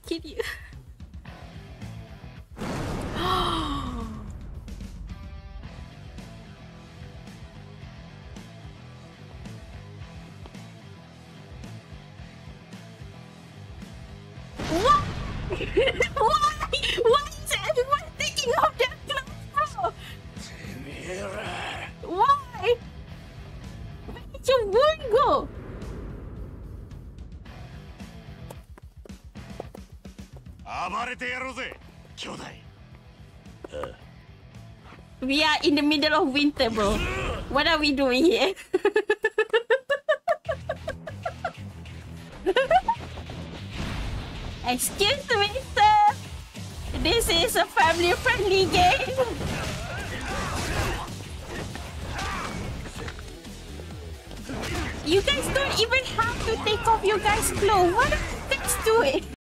kill you. What? Why? Why is everyone taking off their clothes, bro? Why? Where did your wound go? We are in the middle of winter, bro. What are we doing here? Excuse me, sir. This is a family-friendly game. You guys don't even have to take off your guys' clothes. What are you guys doing?